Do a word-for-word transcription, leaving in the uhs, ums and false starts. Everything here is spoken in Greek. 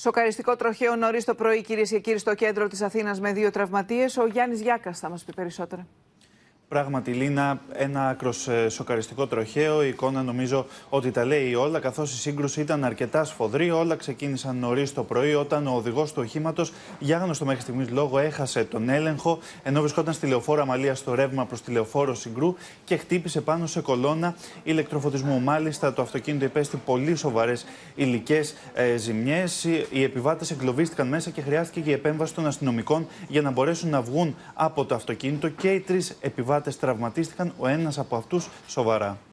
Σοκαριστικό τροχαίο νωρίς το πρωί, κυρίες και κύριοι, στο κέντρο της Αθήνας με δύο τραυματίες. Ο Γιάννης Γιάκας θα μας πει περισσότερα. Πράγματι, Λίνα, ένα άκρος σοκαριστικό τροχαίο. Η εικόνα νομίζω ότι τα λέει όλα, καθώς η σύγκρουση ήταν αρκετά σφοδρή. Όλα ξεκίνησαν νωρίς το πρωί, όταν ο οδηγός του οχήματος, για άγνωστο μέχρι στιγμής λόγο, έχασε τον έλεγχο, ενώ βρισκόταν στη λεωφόρο Αμαλίας στο ρεύμα προς τη λεωφόρο Συγκρού και χτύπησε πάνω σε κολόνα ηλεκτροφωτισμού. Μάλιστα, το αυτοκίνητο υπέστη πολύ σοβαρές υλικές ε, ζημιές. Οι επιβάτες εγκλωβίστηκαν μέσα και χρειάστηκε και η επέμβαση των αστυνομικών για να μπορέσουν να βγουν από το αυτοκίνητο, και οι τρεις επιβάτες τραυματίστηκαν, ο ένας από αυτούς σοβαρά.